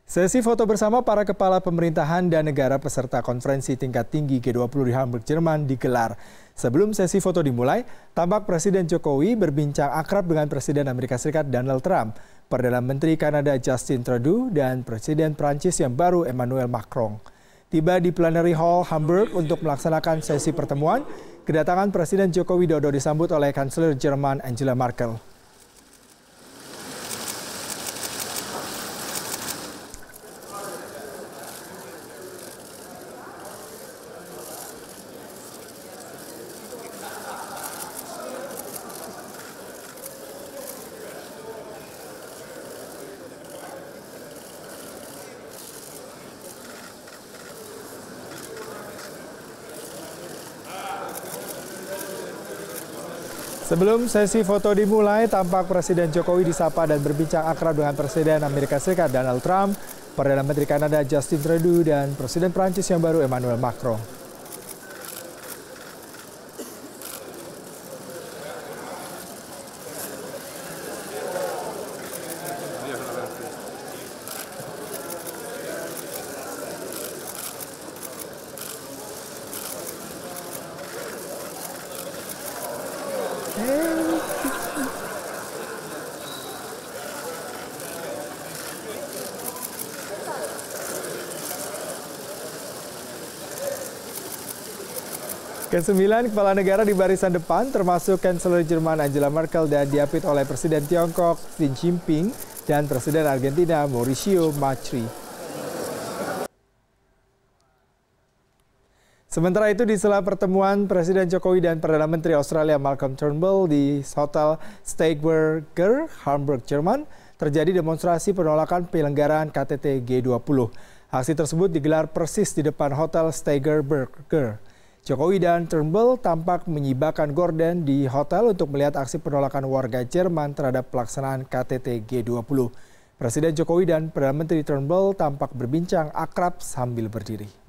Sesi foto bersama para kepala pemerintahan dan negara peserta konferensi tingkat tinggi G20 di Hamburg, Jerman digelar. Sebelum sesi foto dimulai, tampak Presiden Jokowi berbincang akrab dengan Presiden Amerika Serikat Donald Trump, Perdana Menteri Kanada Justin Trudeau, dan Presiden Prancis yang baru Emmanuel Macron. Tiba di Plenary Hall Hamburg untuk melaksanakan sesi pertemuan, kedatangan Presiden Joko Widodo disambut oleh Kanselir Jerman Angela Merkel. Sebelum sesi foto dimulai, tampak Presiden Jokowi disapa dan berbincang akrab dengan Presiden Amerika Serikat Donald Trump, Perdana Menteri Kanada Justin Trudeau, dan Presiden Prancis yang baru Emmanuel Macron. Ke-9 kepala negara di barisan depan termasuk Kanselir Jerman Angela Merkel dan diapit oleh Presiden Tiongkok Xi Jinping dan Presiden Argentina Mauricio Macri. Sementara itu di sela pertemuan Presiden Jokowi dan Perdana Menteri Australia Malcolm Turnbull di Hotel Steigerberger, Hamburg, Jerman, terjadi demonstrasi penolakan penyelenggaraan KTT G20. Aksi tersebut digelar persis di depan Hotel Steigerberger. Jokowi dan Turnbull tampak menyibakkan gorden di hotel untuk melihat aksi penolakan warga Jerman terhadap pelaksanaan KTT G20. Presiden Jokowi dan Perdana Menteri Turnbull tampak berbincang akrab sambil berdiri.